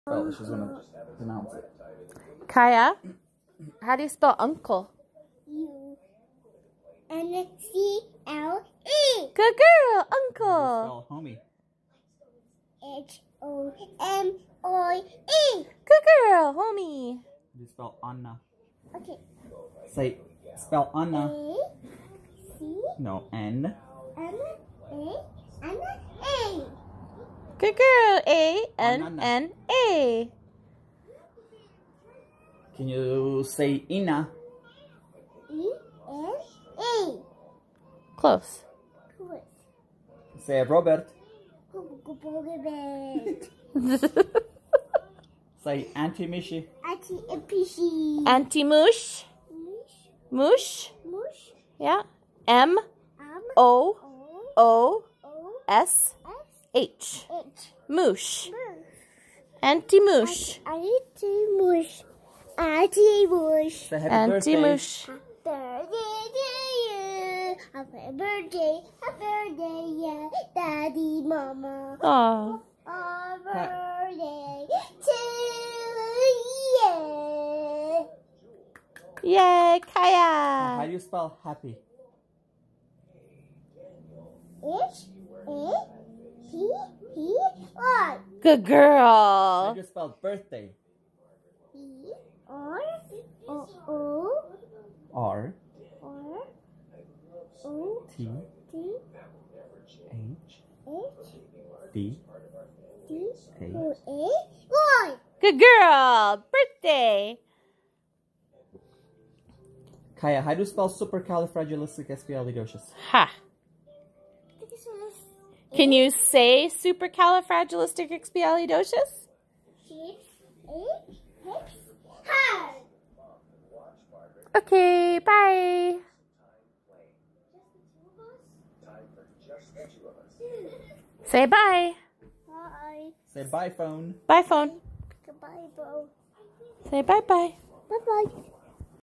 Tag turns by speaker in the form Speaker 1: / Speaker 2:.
Speaker 1: Oh, she's gonna pronounce it.
Speaker 2: Kaia, how do you spell uncle?
Speaker 3: U-N-C-L-E.
Speaker 2: Good girl,
Speaker 1: How
Speaker 2: uncle.
Speaker 1: do you spell homie?
Speaker 3: H-O-M-I-E.
Speaker 2: Good girl, homie.
Speaker 1: How do you spell Anna?
Speaker 3: Okay.
Speaker 1: Say, spell Anna.
Speaker 3: A-C.
Speaker 1: No, N.
Speaker 3: Anna-A.
Speaker 2: Good girl, A-N-N-A.
Speaker 1: Can you say Ina?
Speaker 3: E-N-A.
Speaker 2: Close.
Speaker 1: Say Robert. Say Auntie Mishi.
Speaker 3: Auntie-Pishy.
Speaker 2: Auntie Moosh. Moosh.
Speaker 3: Mush.
Speaker 2: Yeah. M-O-O-S-H. Moosh. Auntie Moosh.
Speaker 3: Auntie Mush. Auntie Mush.
Speaker 1: Say happy
Speaker 2: Auntie
Speaker 1: birthday.
Speaker 2: Moosh.
Speaker 3: Birthday to you. Happy birthday. Happy birthday, yeah. Daddy, Mama.
Speaker 2: Aw.
Speaker 3: Happy birthday to you.
Speaker 2: Yay,
Speaker 1: How
Speaker 2: Kaia.
Speaker 1: do you spell happy?
Speaker 3: H-A-P-P-Y.
Speaker 2: Good
Speaker 1: How
Speaker 2: girl.
Speaker 1: do you spell birthday?
Speaker 3: B-R-O-O.
Speaker 1: R
Speaker 3: O
Speaker 1: T
Speaker 3: T
Speaker 1: H
Speaker 3: H
Speaker 1: D
Speaker 3: D
Speaker 1: A.
Speaker 3: O A Y.
Speaker 2: Good girl. Birthday.
Speaker 1: Kaia, how do you spell supercalifragilisticexpialidocious?
Speaker 2: Ha. Can you say supercalifragilisticexpialidocious?
Speaker 3: 6, 8, 6, hard.
Speaker 2: Okay, bye. Say bye.
Speaker 3: Bye.
Speaker 1: Say bye, phone.
Speaker 2: Bye, phone.
Speaker 3: Goodbye, bro.
Speaker 2: Say bye-bye.
Speaker 3: Bye-bye.